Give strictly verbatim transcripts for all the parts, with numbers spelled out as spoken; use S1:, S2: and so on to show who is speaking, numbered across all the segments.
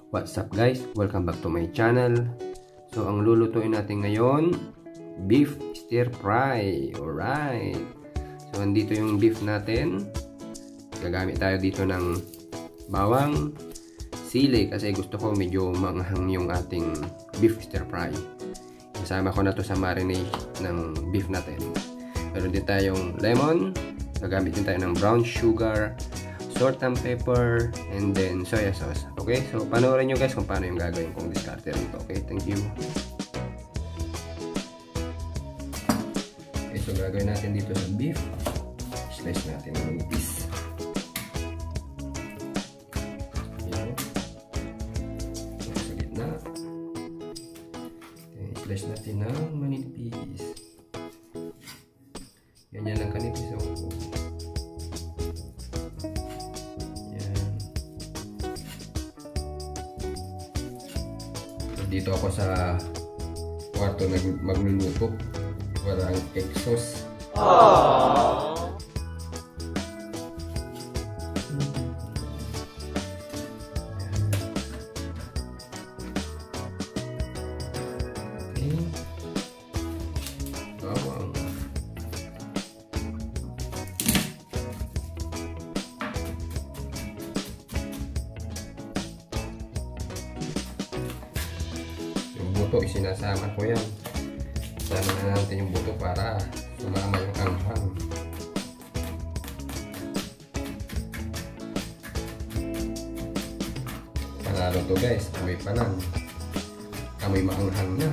S1: What's up guys? Welcome back to my channel. So ang lulutuin natin ngayon, beef stir fry. Alright. So andito yung beef natin. Gagamit tayo dito ng bawang, sili kasi gusto ko medyo manghang yung ating beef stir fry. Kasama ko na to sa marinade ng beef natin. Meron din tayong lemon. Gagamit din tayo ng brown sugar, salt and pepper, and then soya sauce. Okay, so panoorin nyo guys kung paano yung gagawin kong diskarte rito. Okay, thank you. Okay, so gagawin natin dito sa beef. Slice natin ng manipis. Ayan. Sa gitna. Okay, slice natin ng manipis. Ganyan lang kanipis. So, dito ako sa kwarto nag magluluto. Walang exhaust. Aww. Okay. Bawang. Buto, isinasama ko yan. Sama na natin yung buto para sumama yung anghang. Panalo to guys, amoy pa lang. Amoy maanghang na.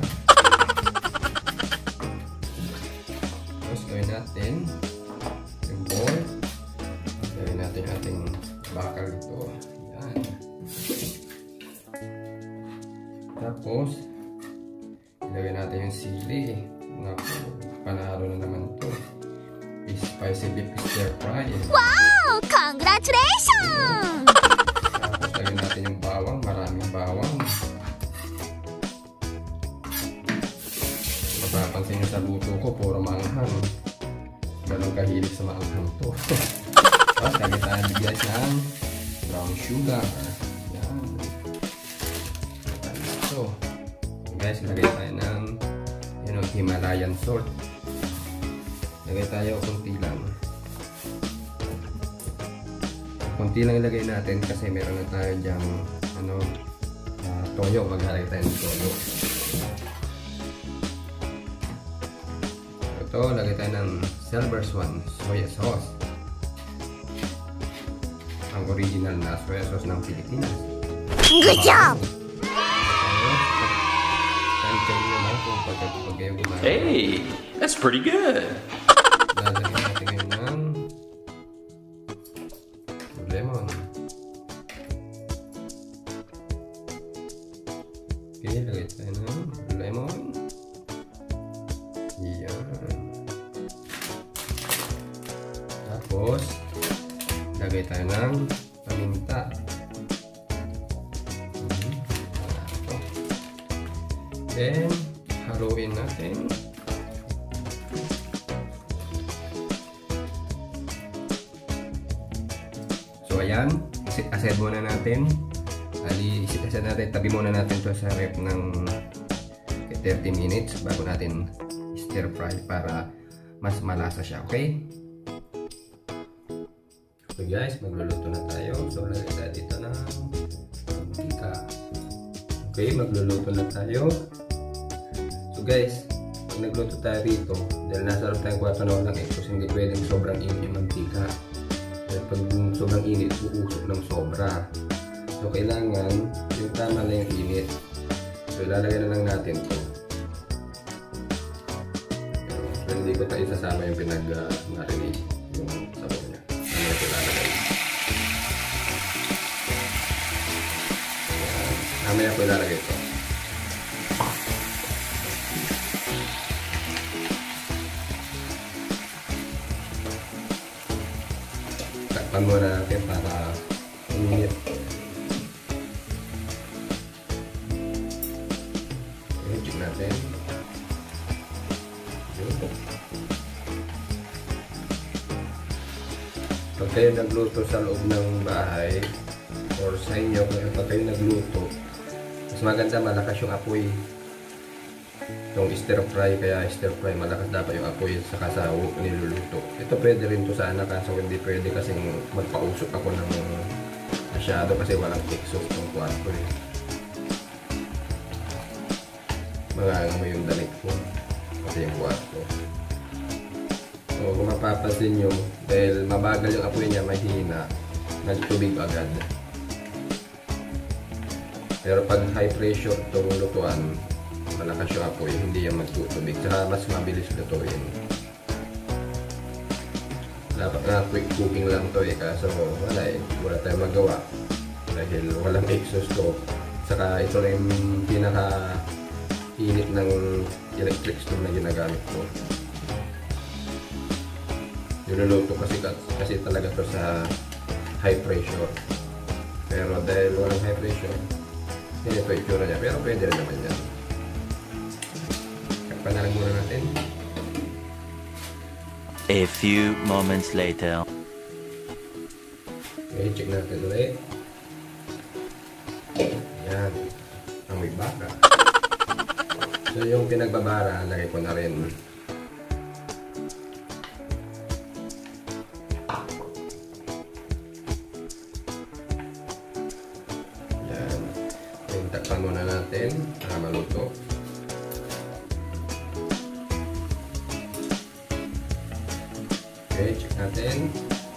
S1: Tapos gawin natin yung bowl. Gawin natin ating bakal ito. Yan. Tapos ilagay natin yung sili. Naku, panalo na naman to. Spicy beef stir fry.
S2: Wow! Congratulations!
S1: Tapos lagyan natin yung bawang. Maraming bawang. Mapapansin nyo sa luto ko, puro maanghang. Ganun kahilig sa maanghang to. Tapos lagyan tayo guys ng brown sugar. Yan. So, guys, lagay tayo ng you know, Himalayan salt. Lagay tayo kunti lang. Kunti lang ilagay natin kasi meron na tayo dyang ano, uh, toyo. Maghalagay tayo ng toyo. Ito, lagay tayo ng Silver Swan soya sauce. Ang original na soya sauce ng Pilipinas.
S2: Good job!
S3: Hey, that's pretty good.
S1: Lalagyan natin ngayon ng lemon. Okay, lagay tayo ng lemon. Yan. Tapos, lagay tayo ng paminta. Then, haluin natin. So, ayan. Aset muna natin. Ali, aset natin. Tabi muna natin to sa ref ng thirty minutes bago natin stir fry para mas malasa siya. Okay? So, guys, magluluto na tayo. So, lagay tayo dito ng mantika. Okay, magluluto na tayo. So guys, pag nagluto tayo rito, dahil nasa loob tayong kwarto na walang exhaust, hindi pwedeng sobrang init yung mantika. Dahil pag sobrang init, uusok ng sobra. So kailangan, yung tama lang yung init. So ilalagay na lang natin ito. So hindi ko tayo sasama yung pinag-marinate, yung sabaw niya. Ano ito ilalagay. Mamaya ko ilalagay ito. Takpan muna natin para uminit. Okay, check natin. Pag kayo nagluto sa loob ng bahay, so or sa inyo kung kayo nagluto, mas maganda malakas yung apoy. Yung stir fry, kaya stir fry malakas dapat yung apoy saka sa niluluto. Ito pwede rin to sana, kaso hindi pwede kasi magpausok ako ng masyado kasi walang exhaust ng kwarto eh. Mga mo yung dalit ko kasi yung kwarto. So kung mapapansin nyo, dahil mabagal yung apoy niya, mahina, nagtubig agad. Pero pag high pressure itong lutuan, malakas yung apoy, hindi yan magtutubig, saka mas mabilis lutuin. Dapat nga quick cooking lang to eh, kaso wala eh, wala tayong magawa dahil walang exhaust stove. Saka ito na yung pinaka init ng electric stove na ginagamit ko. Niluluto kasi, kasi talaga to sa high pressure, pero dahil walang high pressure, hindi ito itsura niya, pero pwede rin naman yan. Panalang muna natin.
S4: A few moments later.
S1: Okay, check natin ulit. Yan. Amoy baka. So yung pinagbabara, lagay ko na rin. Yan. Yung takpan muna natin para maluto. Okay, check natin.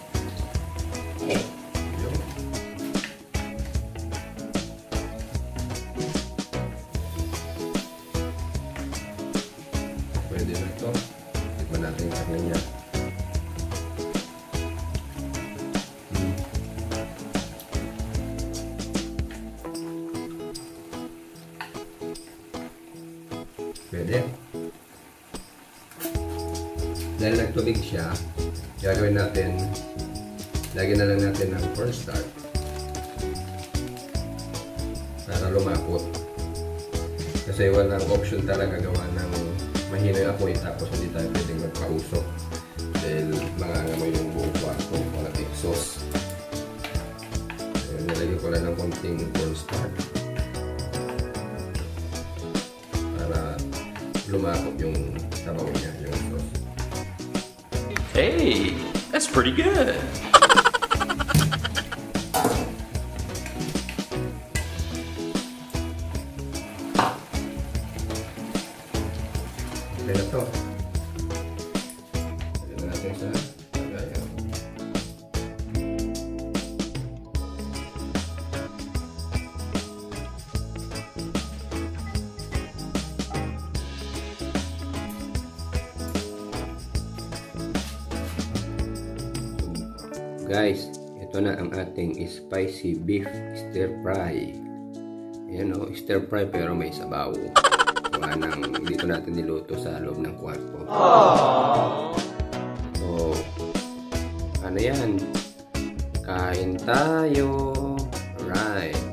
S1: Yung. Pwede na ito. Tikman natin yung karne niya. Hmm. Pwede. Dahil nagtubig siya, gagawin natin, lagyan na lang natin ng cornstarch para lumapot. Kasi walang option talaga gawa ng mahina yung apoy tapos hindi tayo pwedeng magpausok dahil mangangamoy yung buong kwarto, walang exhaust. So, nilagyan ko lang ng konting cornstarch para lumapot yung sabaw niya, yung sauce.
S3: Hey, that's pretty good.
S1: Okay na to. Lagyan natin sa lagayan. Guys, ito na ang ating spicy beef stir fry. Ayan o, stir fry pero may sabaw. Gawa ng dito natin niluto sa loob ng kwarto. So, ano yan? Kain tayo. Alright.